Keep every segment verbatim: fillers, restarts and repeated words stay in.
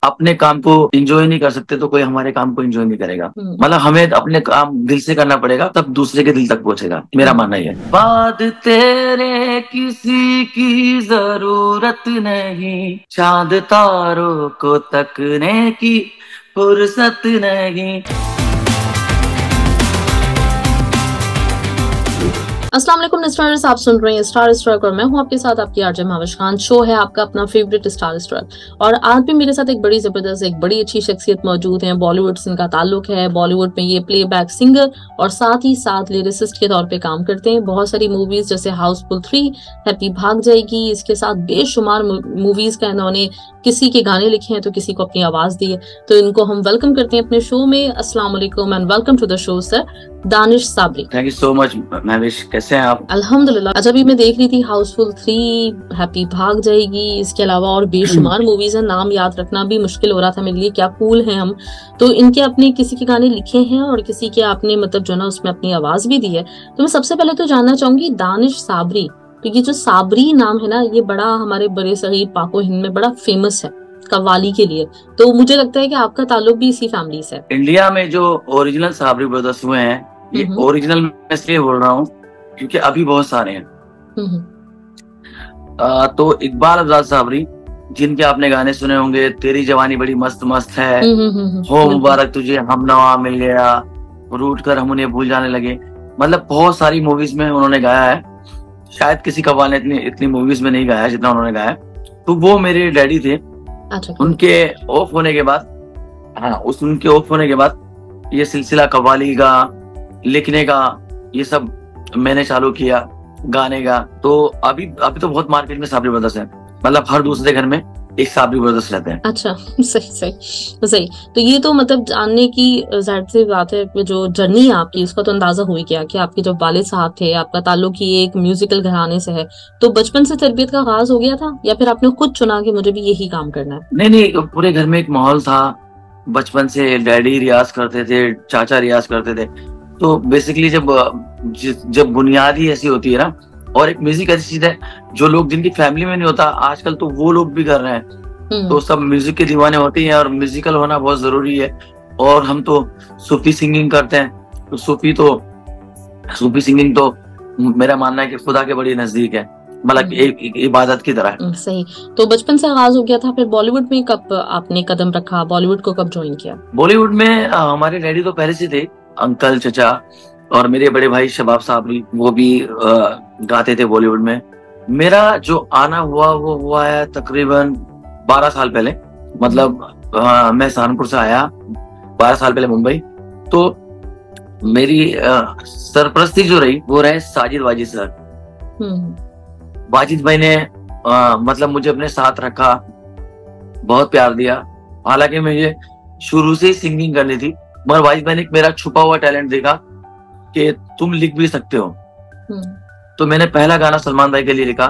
अपने काम को एंजॉय नहीं कर सकते तो कोई हमारे काम को एंजॉय नहीं करेगा। मतलब हमें अपने काम दिल से करना पड़ेगा, तब दूसरे के दिल तक पहुंचेगा। मेरा मानना ही है। बाद तेरे किसी की जरूरत नहीं, चांद तारों को तकने की फुर्सत नहीं। अस्सलाम वालेकुम स्टार्स, आप सुन रहे हैं स्टार स्ट्रक और मैं हूं आपके साथ आपकी आरजे महाविश खान। शो है आपका अपना फेवरेट स्टार स्ट्रक और आज भी मेरे साथ एक बड़ी जबरदस्त एक बड़ी अच्छी शख्सियत मौजूद है। बॉलीवुड से इनका ताल्लुक है। बॉलीवुड में ये प्लेबैक सिंगर और साथ ही साथ लिरिसिस्ट के तौर पे काम करते हैं। बहुत सारी मूवीज जैसे हाउसफुल थ्री, हैप्पी भाग जाएगी, इसके साथ बेशुमार मूवीज का इन्होंने किसी के गाने लिखे हैं तो किसी को अपनी आवाज दी है। तो इनको हम वेलकम करते हैं अपने शो में। अस्सलाम वालेकुम and welcome to the show sir, Danish Sabri. Thank you so much Mahvish, कैसे हैं आप? अल्हम्दुलिल्लाह। अच्छा, अभी मैं देख रही थी हाउसफुल थ्री, हैप्पी भाग जाएगी, इसके अलावा और बेशुमार मूवीज हैं। नाम याद रखना भी मुश्किल हो रहा था मेरे लिए, क्या कूल हैं हम। तो इनके अपने किसी के गाने लिखे हैं और किसी के आपने मतलब जो ना उसमें अपनी आवाज भी दी है। तो मैं सबसे पहले तो जानना चाहूंगी दानिश साबरी, तो ये जो साबरी नाम है ना, ये बड़ा हमारे बड़े सगीर पाको हिंद में बड़ा फेमस है कव्वाली के लिए। तो मुझे लगता है कि आपका ताल्लुक भी इसी फैमिली से है। इंडिया में जो ओरिजिनल साबरी ब्रदर्स हुए हैं, ये ओरिजिनल में इसलिए बोल रहा हूँ क्योंकि अभी बहुत सारे हैं। आ, तो इकबाल अफजाल साबरी, जिनके आपने गाने सुने होंगे, तेरी जवानी बड़ी मस्त मस्त है, हो मुबारक तुझे, हमनवा मिल गया, रूठ कर हम उन्हें भूल जाने लगे, मतलब बहुत सारी मूवीज में उन्होंने गाया है। शायद किसी कव्वाल ने इतनी इतनी मूवीज में नहीं गाया जितना उन्होंने गाया। तो वो मेरे डैडी थे। अच्छा, उनके ऑफ होने के बाद, हाँ उस उनके ऑफ होने के बाद ये सिलसिला कव्वाली का, लिखने का, ये सब मैंने चालू किया, गाने का। तो अभी अभी तो बहुत मार्केट में साबरी ब्रदर्स है, मतलब हर दूसरे घर में एक साबरी ब्रदर्स रहते हैं। अच्छा, सही सही सही। तो ये तो मतलब जानने की जाहिर सी बात है, जो जर्नी है आपकी उसका तो अंदाजा हो ही गया कि आपके जो वालिद साहब थे, आपका ताल्लुक ही एक म्यूजिकल घराने से है। तो बचपन से तरबियत का आगाज हो गया था या फिर आपने खुद चुना कि मुझे भी यही काम करना है? नहीं नहीं, पूरे घर में एक माहौल था। बचपन से डैडी रियाज करते थे, चाचा रियाज करते थे। तो बेसिकली जब जब बुनियाद ही ऐसी होती है ना, और एक म्यूजिक ऐसी चीज है जो लोग जिनकी फैमिली में नहीं होता, आजकल तो वो लोग भी कर रहे हैं। तो सब म्यूजिक के दीवाने होते हैं और म्यूजिकल होना बहुत जरूरी है। और हम तो सूफी सिंगिंग करते हैं, तो सूफी तो सूफी सिंगिंग तो मेरा मानना है कि खुदा के बड़ी नजदीक है, मतलब एक, एक इबादत की तरह है। सही। तो बचपन से आगाज हो गया था, फिर बॉलीवुड में कब आपने कदम रखा, बॉलीवुड को कब ज्वाइन किया? बॉलीवुड में हमारे डैडी तो पहले से थे, अंकल, चचा और मेरे बड़े भाई शबाब साबरी, वो भी आ, गाते थे बॉलीवुड में। मेरा जो आना हुआ वो हुआ है तकरीबन बारह साल पहले। मतलब आ, मैं सहारनपुर से आया बारह साल पहले मुंबई। तो मेरी आ, सरपरस्ती जो रही वो रहे साजिद वाजिद सर। वाजिद भाई ने आ, मतलब मुझे अपने साथ रखा, बहुत प्यार दिया। हालांकि मुझे शुरू से ही सिंगिंग करनी थी, मगर वाजिद भाई ने मेरा छुपा हुआ टैलेंट देखा कि तुम लिख भी सकते हो। तो मैंने पहला गाना सलमान भाई के लिए लिखा,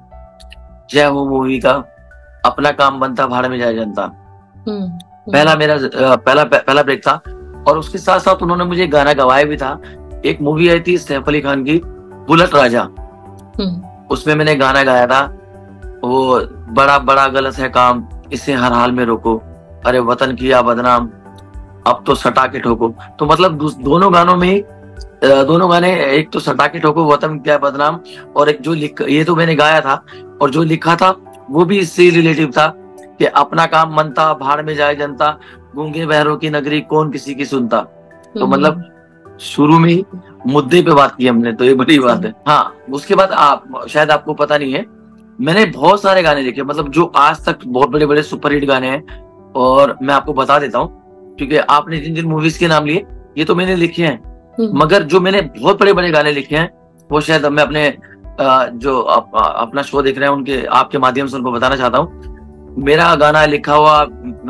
जय हो मूवी का, अपना काम बनता भाड़ में जाए जनता। पहला मेरा पहला पहला ब्रेक था। और उसके साथ साथ उन्होंने मुझे गाना गवाया भी था। एक मूवी आई थी सैफ अली खान की, बुलेट राजा, उसमें मैंने गाना गाया था, वो बड़ा बड़ा गलत है काम, इसे हर हाल में रोको, अरे वतन किया बदनाम, अब तो सटा के ठोको। तो मतलब दोनों गानों में दोनों गाने, एक तो सटा के ठोको, वतन क्या बदनाम, और एक जो लिख ये तो मैंने गाया था और जो लिखा था वो भी इससे रिलेटिव था कि अपना काम मनता भाड़ में जाए जनता, गूंगे बहरों की नगरी कौन किसी की सुनता। तो मतलब शुरू में ही मुद्दे पे बात की हमने, तो ये बड़ी बात है। हाँ, उसके बाद आप शायद आपको पता नहीं है, मैंने बहुत सारे गाने लिखे, मतलब जो आज तक बहुत बड़े बड़े सुपरहिट गाने हैं। और मैं आपको बता देता हूँ, क्योंकि आपने जिन जिन मूवीज के नाम लिए ये तो मैंने लिखे हैं, मगर जो मैंने बहुत बड़े बड़े गाने लिखे हैं वो शायद मैं अपने जो आप, अपना शो देख रहे हैं उनके आपके माध्यम से उनको बताना चाहता हूँ। मेरा गाना लिखा हुआ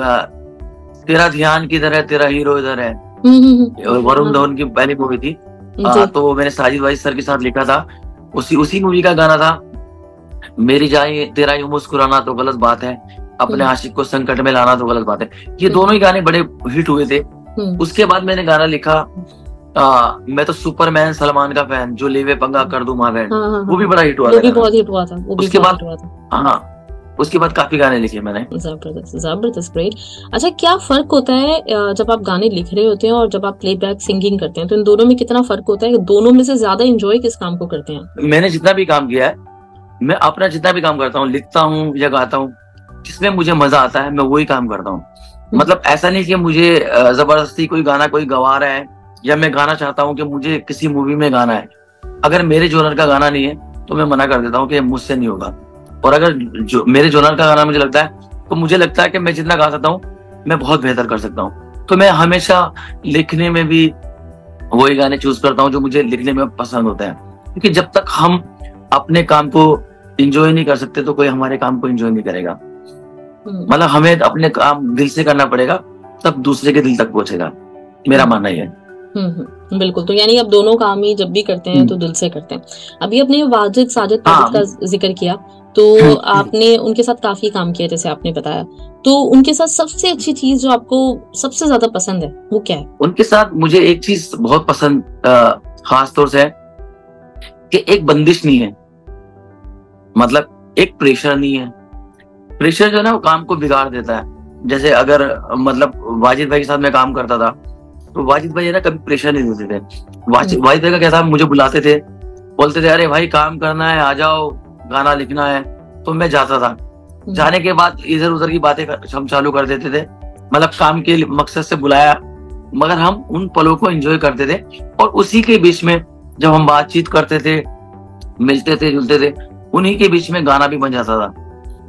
तेरा ध्यान किधर है, तेरा हीरो इधर है, वरुण धवन की पहली मूवी थी। आ, तो मैंने साजिद भाई सर के साथ लिखा था। उसी उसी मूवी का गाना था, मेरी जाए तेरा यूं मुस्कुराना तो गलत बात है, अपने आशिक को संकट में लाना तो गलत बात है। ये दोनों ही गाने बड़े हिट हुए थे। उसके बाद मैंने गाना लिखा, आ, मैं तो सुपरमैन सलमान का फैन, जो लेवे पंगा कर दूं मां बहन, वो भी बड़ा हिट हुआ था। वो भी बहुत हिट हुआ था। वो भी उसके बाद हाँ, उसके बाद काफी गाने लिखे मैंने। जबरदस्त जबरदस्त, ग्रेट। अच्छा, क्या फर्क होता है अ, जब आप गाने लिख रहे होते हैं और जब आप प्लेबैक सिंगिंग करते हैं, तो इन दोनों में कितना फर्क होता है? दोनों में से ज्यादा एंजॉय किस काम को करते हैं? मैंने जितना भी काम किया है, मैं अपना जितना भी काम करता हूँ, लिखता हूँ या गाता हूँ, जिसमें मुझे मजा आता है मैं वही काम करता हूँ। मतलब ऐसा नहीं कि मुझे अ, जबरदस्ती कोई गाना कोई गवा रहा है या मैं गाना चाहता हूँ कि मुझे किसी मूवी में गाना है। अगर मेरे जोनर का गाना नहीं है तो मैं मना कर देता हूँ कि मुझसे नहीं होगा। और अगर जो मेरे जोनर का गाना मुझे लगता है तो मुझे लगता है कि मैं जितना गा सकता हूँ मैं बहुत बेहतर कर सकता हूँ, तो मैं हमेशा लिखने में भी वही गाने चूज करता हूँ जो मुझे लिखने में पसंद होता है। क्योंकि जब तक हम अपने काम को एंजॉय नहीं कर सकते तो कोई हमारे काम को एंजॉय नहीं करेगा। मतलब हमें अपने काम दिल से करना पड़ेगा, तब दूसरे के दिल तक पहुंचेगा, मेरा मानना ही है। हम्म बिल्कुल। तो यानी आप दोनों काम ही जब भी करते हैं तो दिल से करते हैं। अभी आपने वाजिद साजिद हाँ। का जिक्र किया, तो आपने उनके साथ काफी काम किया जैसे आपने बताया, तो उनके साथ सबसे अच्छी चीज जो आपको सबसे ज्यादा पसंद है वो क्या है? उनके साथ मुझे एक चीज बहुत पसंद खास तौर से है कि एक बंदिश नहीं है, मतलब एक प्रेशर नहीं है। प्रेशर जो है ना वो काम को बिगाड़ देता है। जैसे अगर मतलब वाजिद भाई के साथ मैं काम करता था तो वाजिद भाई है ना कभी प्रेशर नहीं देते थे। वाजिद वाजिद भाई का क्या था, मुझे बुलाते थे, बोलते थे अरे भाई काम करना है, आ जाओ, गाना लिखना है, तो मैं जाता था। जाने के बाद इधर उधर की बातें हम चालू कर देते थे, मतलब काम के मकसद से बुलाया, मगर हम उन पलों को एंजॉय करते थे। और उसी के बीच में जब हम बातचीत करते थे, मिलते थे, जुलते थे, उन्हीं के बीच में गाना भी बन जाता था।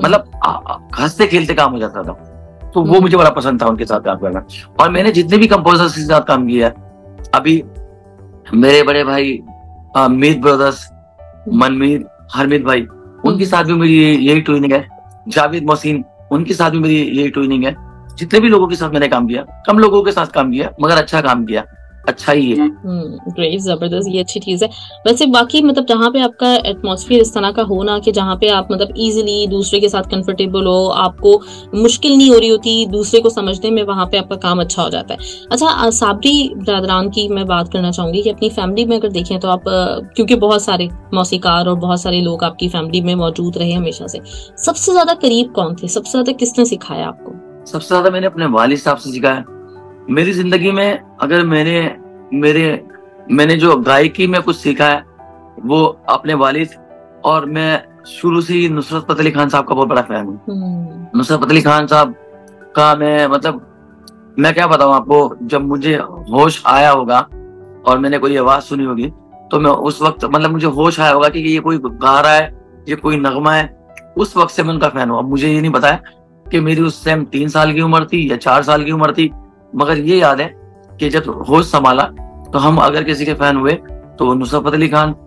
मतलब हंसते खेलते काम हो जाता था। तो वो मुझे बड़ा पसंद था उनके साथ काम करना। और मैंने जितने भी कंपोजर्स के साथ काम किया है, अभी मेरे बड़े भाई मीत ब्रदर्स, मनमीत, हरमीत भाई, उनके साथ भी मेरी यही ट्यूनिंग है। जावेद मोहसिन, उनके साथ भी मेरी यही ट्यूनिंग है। जितने भी लोगों के साथ मैंने काम किया, कम लोगों के साथ काम किया मगर अच्छा काम किया, अच्छा ही है। ग्रेट, जबरदस्त, ये अच्छी चीज है। वैसे बाकी मतलब जहाँ पे आपका एटमॉस्फेयर इस तरह का हो ना कि जहाँ पे आप मतलब इजीली दूसरे के साथ कंफर्टेबल हो, आपको मुश्किल नहीं हो रही होती दूसरे को समझने में, वहाँ पे आपका काम अच्छा हो जाता है। अच्छा, साबरी ब्रदरान की मैं बात करना चाहूंगी कि अपनी फैमिली में अगर देखें तो आप, क्योंकि बहुत सारे मौसीकार और बहुत सारे लोग आपकी फैमिली में मौजूद रहे हमेशा से, सबसे ज्यादा करीब कौन थे? सबसे ज्यादा किसने सिखाया आपको? सबसे ज्यादा मैंने अपने वालिद साहब से सीखा है। मेरी जिंदगी में अगर मैंने मेरे मैंने जो गायकी में कुछ सीखा है वो अपने वालिद, और मैं शुरू से ही नुसरत फतेह अली खान साहब का बहुत बड़ा फैन हूँ। नुसरत फतेह अली खान साहब का मैं मतलब मैं क्या बताऊँ आपको, जब मुझे होश आया होगा और मैंने कोई आवाज सुनी होगी तो मैं उस वक्त मतलब मुझे होश आया होगा कि ये कोई गा रहा है, ये कोई नगमा है, उस वक्त से मैं उनका फैन हूँ। अब मुझे ये नहीं पता है कि मेरी उस टाइम तीन साल की उम्र थी या चार साल की उम्र थी, मगर ये याद है कि जब होश संभाला तो हम अगर किसी के फैन हुए तो वो नुसरत फतेह अली खान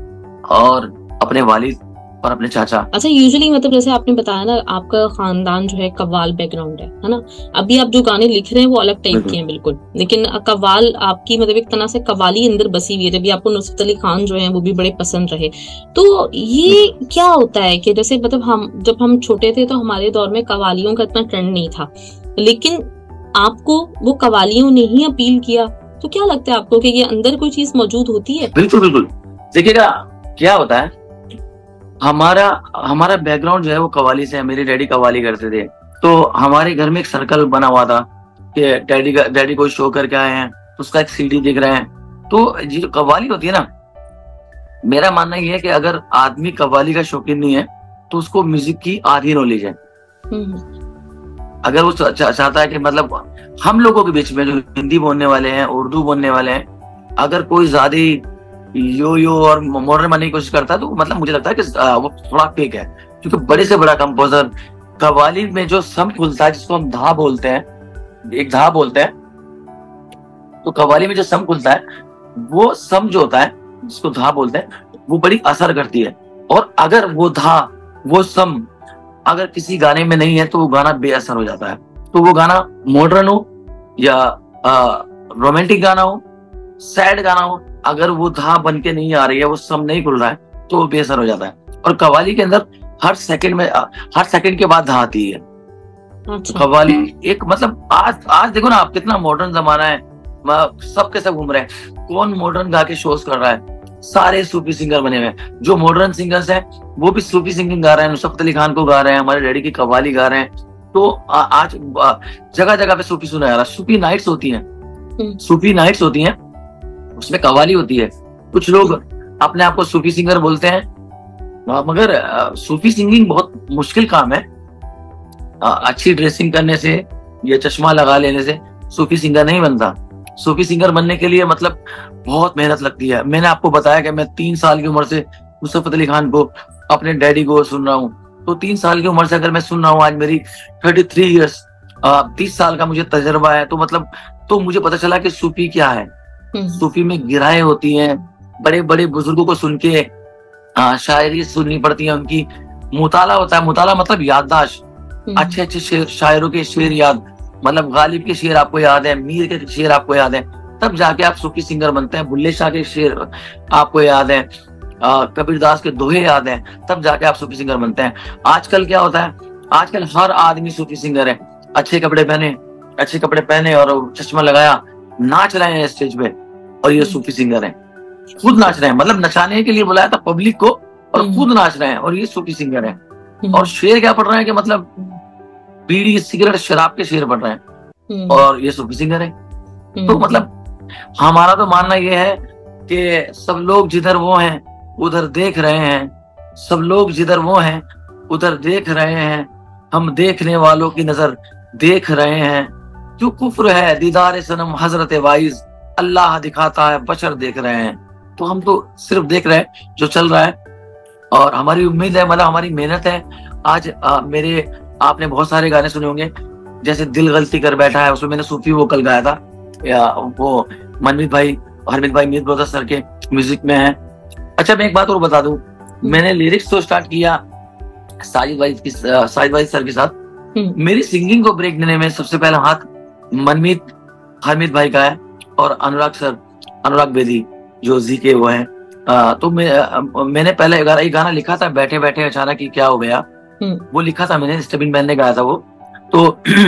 और अपने वालिद और अपने चाचा। अच्छा, यूजुअली मतलब जैसे आपने बताया ना आपका खानदान जो है कव्वाल बैकग्राउंड है है ना, अभी आप जो गाने लिख रहे हैं वो अलग टाइप के हैं बिल्कुल, लेकिन कव्वाल आपकी मतलब एक तरह से कव्वाली अंदर बसी हुई है। जब आपको नुसरत अली खान जो है वो भी बड़े पसंद रहे, तो ये क्या होता है कि जैसे मतलब हम जब हम छोटे थे तो हमारे दौर में कव्वालियों का इतना ट्रेंड नहीं था, लेकिन आपको वो कव्वालियों ने ही अपील किया, तो क्या लगता है आपको कि ये अंदर कोई चीज मौजूद होती है? बिल्कुल बिल्कुल। देखिएगा क्या होता है, हमारा हमारा बैकग्राउंड जो है वो कव्वाली से है। मेरे डैडी कव्वाली करते थे, तो हमारे घर में एक सर्कल बना हुआ था कि डैडी का डैडी कोई शो करके आए हैं, उसका एक सीडी दिख रहे हैं। तो ये जो कव्वाली होती है ना, मेरा मानना ये है कि अगर आदमी कव्वाली का शौकीन नहीं है तो उसको म्यूजिक की आधी नॉलेज है। अगर वो चाहता है कि मतलब हम लोगों के बीच में जो हिंदी बोलने वाले हैं, उर्दू बोलने वाले हैं, अगर कोई ज्यादा यो यो और मॉडर्न बनने की कोशिश करता है तो मतलब मुझे लगता है कि वो थोड़ा फेक है। क्योंकि बड़े से बड़ा कंपोजर कव्वाली में जो सम खुलता है, जिसको हम धा बोलते हैं, एक धा बोलते हैं, तो कव्वाली में जो सम खुलता है वो सम जो होता है जिसको धा बोलते हैं वो बड़ी असर करती है। और अगर वो धा वो सम अगर किसी गाने में नहीं है तो वो गाना बेअसर हो जाता है। तो वो गाना मॉडर्न हो या रोमांटिक गाना हो, सैड गाना हो, अगर वो धा बन के नहीं आ रही है, वो सम नहीं खुल रहा है, तो वो बेअसर हो जाता है। और कव्वाली के अंदर हर सेकंड में हर सेकंड के बाद धा आती है। अच्छा। कव्वाली एक मतलब आज आज देखो ना आप, कितना मॉडर्न जमाना है, सब के सब घूम रहे हैं, कौन मॉडर्न गा के शोज कर रहा है, सारे सूफी सिंगर बने हुए हैं। जो मॉडर्न सिंगर्स हैं वो भी सूफी सिंगिंग गा रहे हैं, नुसरत अली खान को गा रहे हैं, हमारे डैडी की कव्वाली गा रहे हैं। तो आ, आज जगह जगह पे सूफी सुना जा रहा है। सूफी नाइट्स होती हैं, सूफी नाइट्स होती हैं, उसमें कव्वाली होती है। कुछ लोग अपने आप को सूफी सिंगर बोलते हैं, मगर सूफी सिंगिंग बहुत मुश्किल काम है। अच्छी ड्रेसिंग करने से या चश्मा लगा लेने से सूफी सिंगर नहीं बनता। सूफी सिंगर बनने के लिए मतलब बहुत मेहनत लगती है। मैंने आपको बताया कि मैं तीन साल की उम्र से नुसरत अली खान को, अपने डैडी को सुन रहा हूँ। तो तीन साल की उम्र से अगर मैं सुन रहा हूँ, आज मेरी थर्टी थ्री ईयर्स, तीस साल का मुझे तजर्बा है, तो मतलब तो मुझे पता चला कि सूफी क्या है। सूफी में गिराएं होती हैं, बड़े बड़े बुजुर्गों को सुन के आ, शायरी सुननी पड़ती है, उनकी मुताला होता है। मुताला मतलब याददाश्त, अच्छे अच्छे शायरों के शेर याद, मतलब गालिब के शेर आपको याद है, मीर के शेर आपको याद है, तब जाके आप सूफी सिंगर बनते हैं। बुल्ले शाह के शेर आपको याद है, कबीर दास के दोहे याद हैं, तब जाके आप सूफी सिंगर बनते हैं। आजकल क्या होता है, आजकल हर आदमी सूफी सिंगर है। अच्छे कपड़े पहने अच्छे कपड़े पहने और चश्मा लगाया, नाच रहे हैं स्टेज पे, और ये सूफी सिंगर है। खुद नाच रहे हैं, मतलब नचाने के लिए बुलाया था पब्लिक को, और खुद नाच रहे हैं, और ये सूफी सिंगर है। और शेर क्या पढ़ रहे हैं कि मतलब बीड़ी सिगरेट शराब के शेर पढ़ रहे हैं, और ये सूफी सिंगर है। तो मतलब हमारा तो मानना ये है कि सब लोग जिधर वो हैं उधर देख रहे हैं, सब लोग जिधर वो हैं उधर देख रहे हैं, हम देखने वालों की नजर देख रहे हैं। जो कुफ्र है दीदार सनम हजरत वाइज, अल्लाह दिखाता है बशर देख रहे हैं। तो हम तो सिर्फ देख रहे हैं जो चल रहा है, और हमारी उम्मीद है, मतलब हमारी मेहनत है। आज आ, मेरे आपने बहुत सारे गाने सुने होंगे, जैसे दिल गलती कर बैठा है, उसमें मैंने सूफी वोकल गाया था, या वो मनमीत भाई हरमीत भाई मीत ब्रदर सर के म्यूजिक में है। अच्छा, मैं एक बात और बता दूं, मैंने लिरिक्स तो स्टार्ट किया साजिद भाई की साजिद भाई सर के साथ। मेरी सिंगिंग को ब्रेक देने में सबसे पहला हाथ मनमीत हरमीत भाई का है, और अनुराग सर, अनुराग बेदी जो जी के वो है। आ, तो मैं, आ, मैंने पहले एक गाना, गाना लिखा था, बैठे बैठे अचानक ही क्या हो गया, वो लिखा था मैंने, स्टेबिन मैन ने गाया था वो। तो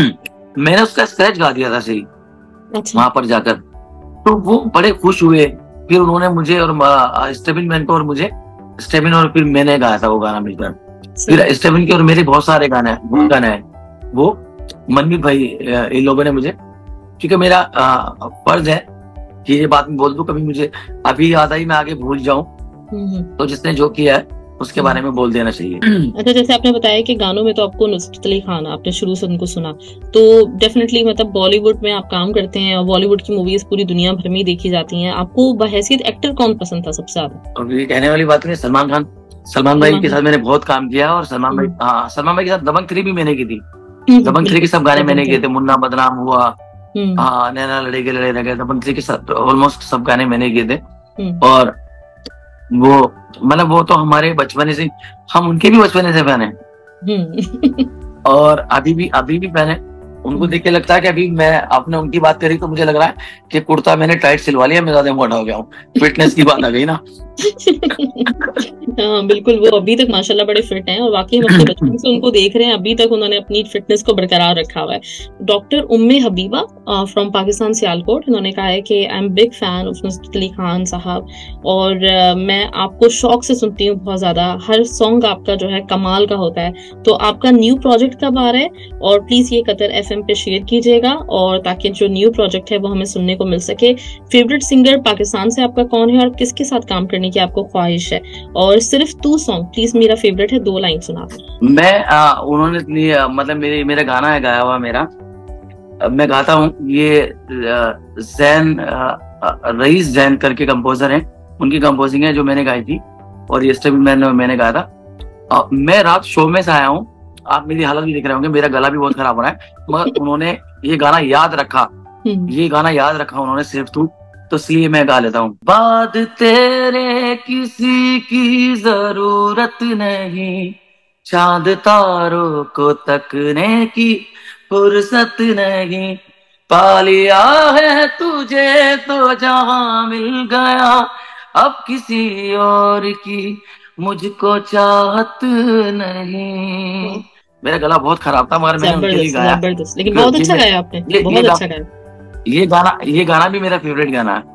मैंने उसका स्क्रैच गा दिया था सही, अच्छा। वहां पर जाकर तो वो बड़े खुश हुए। फिर उन्होंने मुझे और स्टेबिन मैन को और मुझे स्टेबिन, और फिर मैंने गाया था वो गाना मिलकर। फिर स्टेबिन के और मेरे बहुत सारे गाने हैं, बहुत गाने हैं वो मनमीत भाई इन लोगों ने मुझे, क्योंकि मेरा फर्ज है कि ये बात मैं बोल दूं, कभी मुझे अभी याद आई मैं आगे भूल जाऊं, तो जिसने जो किया है उसके बारे में बोल देना चाहिए। अच्छा, जैसे आपने बताया कि गानों में तो आपको नुसरत अली खान, आपने शुरू से उनको सुना, तो डेफिनेटली मतलब बॉलीवुड में आप काम करते हैं, और बॉलीवुड की मूवीज पूरी दुनिया भर में देखी जाती हैं। आपको बहैसियत एक्टर कौन पसंद था सबसे ज्यादा? और ये कहने वाली बात नहीं, सलमान खान। सलमान भाई के साथ मैंने बहुत काम किया, और सलमान भाई, हाँ, सलमान भाई के साथ दबंग थ्री भी मैंने की थी। दबंग थ्री के सब गाने मैंने किए थे, मुन्ना बदनाम हुआ, हाँ, नैना लड़े के लड़े रह, दबंग थ्री के साथ ऑलमोस्ट सब गाने मैंने किए थे। और वो मतलब वो तो हमारे बचपन से, हम उनके भी बचपन से फैन हैं, और अभी भी अभी भी फैन है। उनको देख के लगता है कि अभी मैं आपने उनकी बात करी तो मुझे लग रहा है कि कुर्ता मैंने टाइट सिलवा लिया, मैं ज्यादा मोटा हो गया हूँ। फिटनेस की बात आ गई ना। हाँ बिल्कुल, वो अभी तक माशाल्लाह बड़े फिट हैं, और वाकई हम अपने बचपन से उनको देख रहे हैं, अभी तक उन्होंने अपनी फिटनेस को बरकरार रखा हुआ है। डॉक्टर उम्मे हबीबा फ्रॉम पाकिस्तान सियालकोट, इन्होंने कहा है कि I am big fan of Nusrat Ali Khan साहब, और uh, मैं आपको शौक से सुनती हूँ बहुत ज्यादा, हर सॉन्ग आपका जो है कमाल का होता है। तो आपका न्यू प्रोजेक्ट कब आ रहा है, और प्लीज ये कतर एफ एम पे शेयर कीजिएगा, और ताकि जो न्यू प्रोजेक्ट है वो हमें सुनने को मिल सके। फेवरेट सिंगर पाकिस्तान से आपका कौन है, और किसके साथ काम करने की आपको ख्वाहिश है? और सिर्फ टू सॉन्ग प्लीज, मेरा फेवरेट है, दो लाइन सुना दो। मैं आ, उन्होंने मतलब मेरे मेरा गाना है गाया हुआ मेरा, मैं गाता हूँ, ये जैन रईस जैन करके कंपोजर हैं, उनकी कंपोजिंग है जो मैंने गाई थी, और ये स्टेबिन मैन मैंने गाया था। मैं रात शो में से आया हूँ, आप मेरी हालत भी देख रहे होंगे, मेरा गला भी बहुत खराब हो रहा है, मगर उन्होंने ये गाना याद रखा, ये गाना याद रखा उन्होंने सिर्फ तू, तो इसलिए मैं गा लेता हूँ। बाद तेरे किसी की जरूरत नहीं, चांद तारों को तकने की फुर्सत नहीं, पा लिया है तुझे तो जहां मिल गया, अब किसी और की मुझको चाहत नहीं। मेरा गला बहुत खराब था, मगर मैंने उनके लिए गाया, लेकिन बहुत अच्छा गाया आपने, बहुत अच्छा गाया। ये गाना ये गाना भी मेरा फेवरेट गाना है।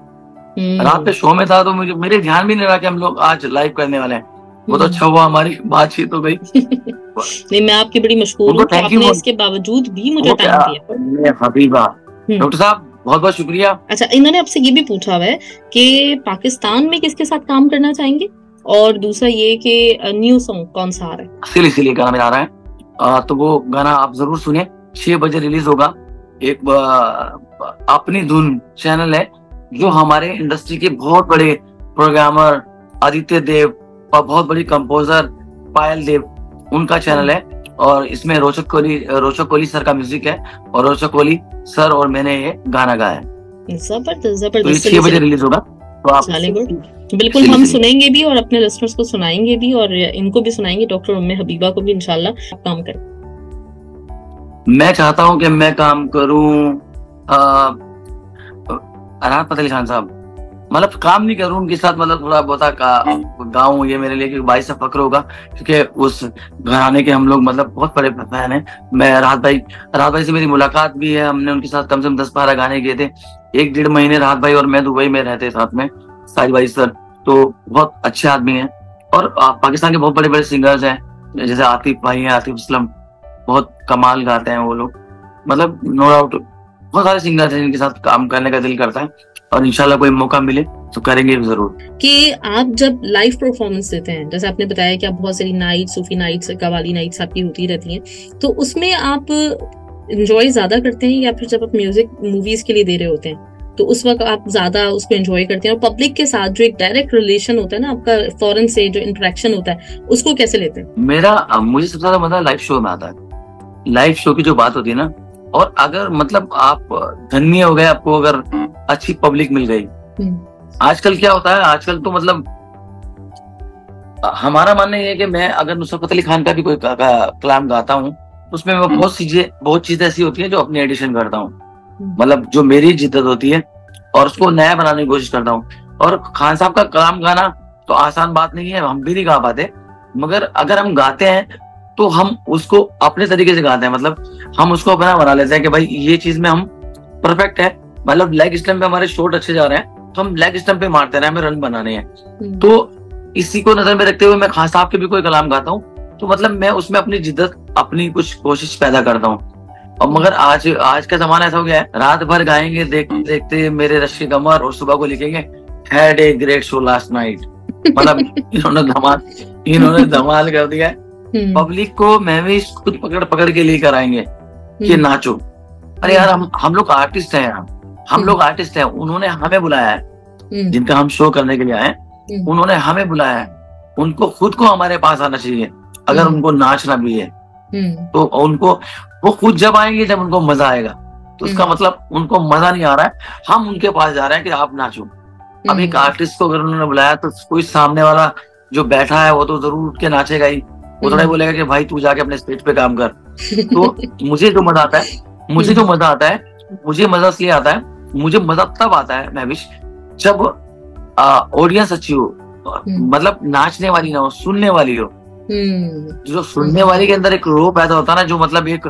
रात पे शो में था तो मुझे मेरे ध्यान भी नहीं रहा कि हम लोग आज लाइव करने वाले हैं। वो तो अच्छा हुआ हमारी बातचीत हो गई। नहीं, मैं आपकी बड़ी मशहूर हूँ, आपने इसके बावजूद भी मुझे टाइम दिया। हबीबा डॉक्टर साहब बहुत बहुत शुक्रिया। अच्छा, इन्होंने आपसे ये भी पूछा हुआ है कि पाकिस्तान में किसके साथ काम करना चाहेंगे, और दूसरा ये कि न्यू सॉन्ग कौन सा आ रहा है। सिली सिली गाना मेरा आ रहा है, आ, तो वो गाना आप जरूर सुनिए। छह बजे रिलीज होगा। एक आ, अपनी धुन चैनल है जो हमारे इंडस्ट्री के बहुत बड़े प्रोग्रामर आदित्य देव और बहुत बड़ी कंपोजर पायल देव, उनका चैनल है। और इसमें रोचक कोहली रोचक कोहली सर का म्यूजिक है और रोचक कोहली सर और मैंने ये गाना गाया है। जबरदस्त जबरदस्त। छह बजे रिलीज होगा तो आप बिल्कुल हम सुनेंगे भी और अपने लिसनर्स को सुनाएंगे भी और इनको भी सुनाएंगे, डॉक्टर उम्मे हबीबा को भी इंशाल्लाह काम करें। मैं चाहता हूँ कि मैं काम करूँ राहत फतेह अली खान साहब, मतलब काम नहीं करूँ उनके साथ, मतलब थोड़ा बहुत गाऊं, ये मेरे लिए भाई से फक्र होगा क्योंकि उस घराने के हम लोग मतलब बहुत बड़े फैन हैं। मैं राहत भाई राहत भाई से मेरी मुलाकात भी है, हमने उनके साथ कम से कम दस बारह गाने किए थे। एक डेढ़ महीने राहत भाई और मैं दुबई में रहते साथ में, साहिल भाई सर तो बहुत अच्छे आदमी हैं। और पाकिस्तान के बहुत बड़े बड़े सिंगर्स हैं, जैसे आतिफ भाई हैं, आतिफ असलम बहुत कमाल गाते हैं वो लोग, मतलब नो डाउट बहुत सारे सिंगर्स हैं जिनके साथ काम करने का दिल करता है और इंशाल्लाह कोई मौका मिले तो करेंगे जरूर। कि आप जब लाइव परफॉर्मेंस देते हैं, जैसे आपने बताया कि आप बहुत सारी night, Sufi nights, qawwali nights आपकी होती रहती हैं, तो उसमें आप एंजॉय ज्यादा करते हैं या फिर जब आप म्यूजिक मूवीज के लिए दे रहे होते हैं तो उस वक्त आप ज्यादा उसको एंजॉय करते हैं, और पब्लिक के साथ जो एक डायरेक्ट रिलेशन होता है ना आपका, फॉरेन से जो इंटरेक्शन होता है, उसको कैसे लेते हैं? मेरा मुझे सबसे ज्यादा मजा लाइव शो में आता है। लाइव शो की जो बात होती है ना, और अगर मतलब आप धन्य हो गए, आपको अगर अच्छी पब्लिक मिल गई। आजकल क्या होता है, आजकल तो मतलब हमारा मानना ये है कि मैं अगर नुसरत फतेह अली खान का भी कोई कलाम गाता हूँ तो उसमें मैं बहुत चीजें बहुत चीजें ऐसी होती है जो अपनी एडिशन करता हूँ, मतलब जो मेरी जिद्दत होती है और उसको नया बनाने की कोशिश करता हूँ। और खान साहब का कलाम गाना तो आसान बात नहीं है, हम भी नहीं गा पाते, मगर अगर हम गाते हैं तो हम उसको अपने तरीके से गाते हैं, मतलब हम उसको अपना बना लेते हैं कि भाई ये चीज में हम परफेक्ट है। मतलब लेग स्टंप पे हमारे शॉट अच्छे जा रहे हैं तो हम लेग स्टंप पे मारते हैं, हमें रन बनाने हैं। तो इसी को नजर में रखते हुए मैं खान साहब के भी कोई कलाम गाता हूँ तो मतलब मैं उसमें अपनी जिद्दत, अपनी कुछ कोशिश पैदा करता हूँ। और मगर आज आज का जमाना ऐसा हो गया है, रात भर गाएंगे देखते देखते मेरे रश्के कमर, और सुबह को लिखेंगे had a great show last night. मतलब इन्होंने धमाल इन्होंने धमाल कर दिया है। पब्लिक को मैं भी खुद पकड़ पकड़ के लेकर आएंगे कि नाचो। अरे यार हम हम लोग आर्टिस्ट हैं, हम हम लोग आर्टिस्ट हैं, उन्होंने हमें बुलाया है, जिनका हम शो करने के लिए आए उन्होंने हमें बुलाया है, उनको खुद को हमारे पास आना चाहिए। अगर उनको नाचना भी है तो उनको वो खुद जब आएंगे जब उनको मजा आएगा, तो उसका मतलब उनको मजा नहीं आ रहा है, हम उनके पास जा रहे हैं कि आप नाचो। अब एक आर्टिस्ट को अगर उन्होंने बुलाया तो कोई सामने वाला जो बैठा है वो तो जरूर उठ के नाचेगा ही, वो थोड़ा बोलेगा कि भाई तू जाके अपने स्टेज पे काम कर। तो मुझे जो मजा आता है मुझे जो मजा आता है मुझे मजा इसलिए आता है, मुझे मजा तब आता है महविश जब ऑडियंस अच्छी हो, मतलब नाचने वाली ना हो, सुनने वाली हो। जो सुनने वाली के अंदर एक रो पैदा होता है ना, जो मतलब एक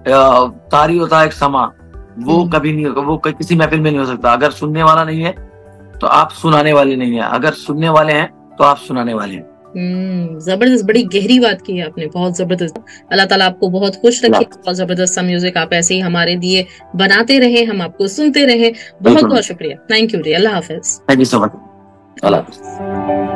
तारी होता है, एक समा, वो कभी नहीं होगा, वो किसी महफिल में नहीं हो सकता। अगर सुनने वाला नहीं है तो आप सुनाने वाले नहीं है, अगर सुनने वाले हैं तो आप सुनाने वाले हैं। हम्म जबरदस्त, बड़ी गहरी बात की है आपने, बहुत जबरदस्त। अल्लाह ताला आपको बहुत खुश रखे, बहुत जबरदस्त सा म्यूजिक आप ऐसे ही हमारे लिए बनाते रहे, हम आपको सुनते रहे। बहुत बहुत शुक्रिया, थैंक यू जी, अल्लाह हाफिज। Thank you so much, Allah Hafiz.